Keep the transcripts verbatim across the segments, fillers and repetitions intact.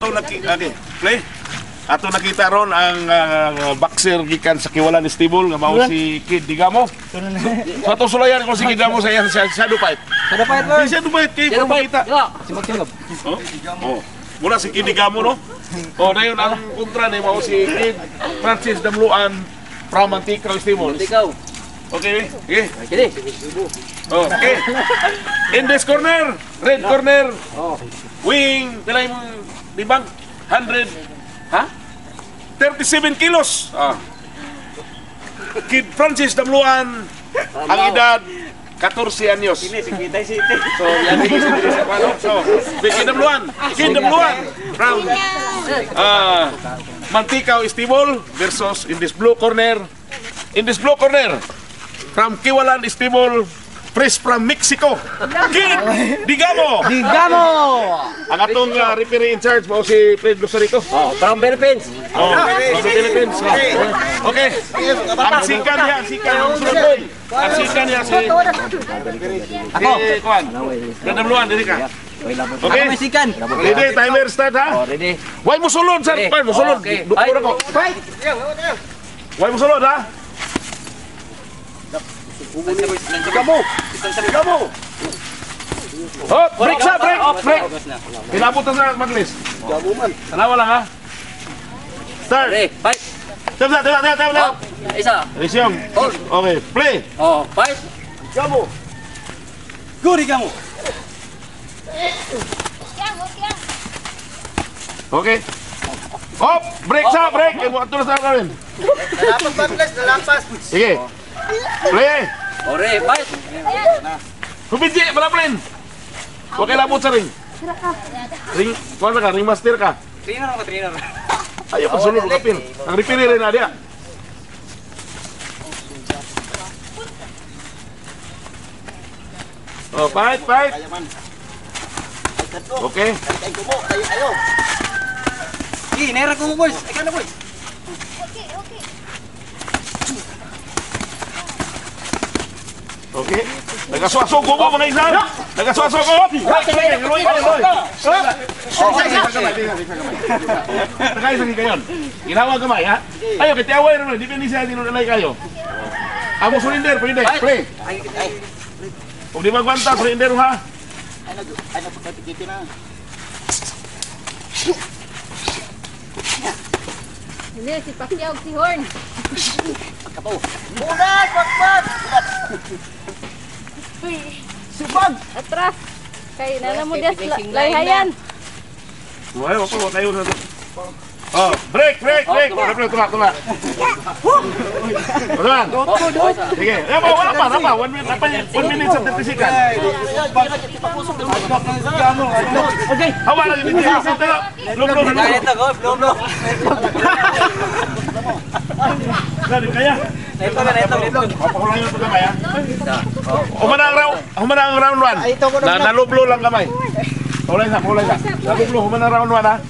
Okay, play. Ato nakita ron ang uh, boxer gikan sa Kiwalan Stable nga mao si Kid Digamo. So ato sulayan ko si Kid Digamo sa iya sa Shadow Fight. Shadow Fight mo. Shadow Fight kay pakita. Si Magsilog. Oh. Mula si Kid Digamo no. Oh, dayon ang kontra ni mao si Kid Francis Damluan from Mantika Stable. Ikaw. Okay, okay. Kini. Oh, okay. In this corner, red corner. Oh. Wing, pilay mo dibang one hundred. Ha? thirty-seven kilos. Ah. Kid Francis Damluan, ang edad fourteen anyos. Ini si Kitay City. So, yan din si Kitay City. So, Kid Damluan, Kid Damluan from uh, Mantika Stable versus in this blue corner. In this blue corner, from Kiwalan Stable, fresh from Mexico, Kid Digamo! Digamo! Ang atong uh, referee in charge mo si Fred Losarito. Oh, from Philippines. Oh, from Philippines. Okay. Ang sikan niya, ang sikan ang sunod. Ang sikan niya si... Ako. Si Kwan. Dadamluan, dili ka. Okay. Ako may sikan. Ready, timer start ha? Oh, ready. Why mo sulod, sir? Why mo sulod? Okay. Dukura ko. Fight! Why mo sulod ha? Digamo! Digamo! Hop! Break sa! Break! Break! Pinabot na sa maglis. Tanawa lang ha? Start! Ready, fight! Tama, tama, tama, tama, tama! Isa. Resume. Hold. Okay, play! Oh, fight! Digamo! Go, Digamo! Okay. Hop! Break sa! Break! Imo ato na sa gawin. Nalapas, Banglas! Nalapas! Sige. Play! Ore, fight! Kupinji! Malaplin! Huwag kayo labot sa ring. Ring, kuwan ka, ring master ka. Trainer ako, trainer. Ayaw pagsunod, kapin. Ang referee rin na dia. Oh, fight, fight. Okay. Ih, nera ko mo, boys. Ay, ka na, boys. Okay. Nagaswaso ko mo mga isa. Nagaswaso ko. Tagay sa kayon. Ginawa kamay ha. Ayo kitiaway ron, di pini siya dinulay kayo. Amo surrender, pwede. Play. Kung di magwanta, surrender ha. Ay, nagpagkatikitin na. Hindi, si Pacquiao, si Horn. Kapo. Bugat! Bugat! Uy, Subag! atras. Kay nana mo des layhayan. Wala ko ko tayo na. Oh, break, break, break. Tula, tula, tula. Tula. Sige. Ya, wala pa, wala pa. one minute, one minute sa thirty seconds. Okay. Hawa lang ini. Belum, belum, belum. Ito, go. Belum, belum. Dali kaya. Ito na, ito, ito. Papakulang yung kamay ha. Humana ang round, humana ang round one. Na nalublo lang kamay. Kulay sa, kulay sa. Nalublo, humana round one ha.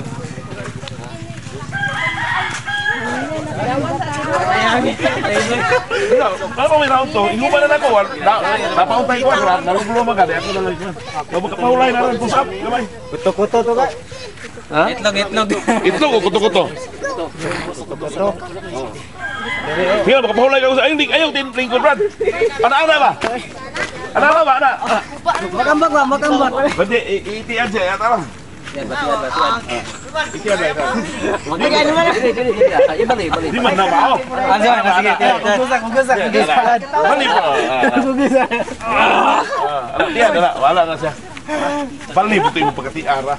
Kalau may round to, inuman na ako. Napauntay ko, nalublo maganda. Ako lang lang. Kapahulay na lang push up, kamay. Kuto-kuto to ka. Ha? Itlog, itlog. Itlog o kuto-kuto? Kuto-kuto. Sige, makapahulay ka sa ayun, ayaw din lingkod, Brad. Ana-ana ba? Ana-ana ba? Ana? Makambak ba? Makambak. Bati, itian siya, yata lang. Yan, batian, batian. Itian ba ito? Hindi, ano man? Ibalik, ibalik. Di man na ba ako? Ano ba? Sige, kugusak, kugusak, kugusak. Bali po. Kugusak. Tiyan, wala, wala na siya. Bali, buto yung pagkatiara.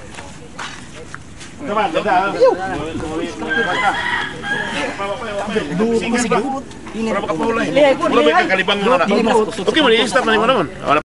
Come on, ganda. Sige, para makapahulay. Para may kakalibang na na. Okay, mali, start na naman naman.